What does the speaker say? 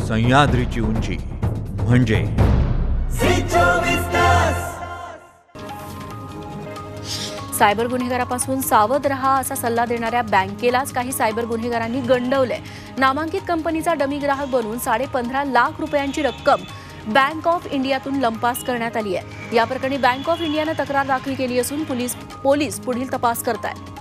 सह्याद्रीची उंची म्हणजे सायबर गुन्हेगारापासून सावध रहा असा सल्ला देणाऱ्या बँकेलाच काही सायबर गुन्हेगारांनी गंडवलंय। नामांकित कंपनीचा डमी ग्राहक बनून 15.5 लाख रुपयांची रक्कम बँक ऑफ इंडियातून लंपास करण्यात आली आहे। या प्रकरणी बँक ऑफ इंडियाने तक्रार दाखल केली असून पोलीस पुढील तपास करतायत।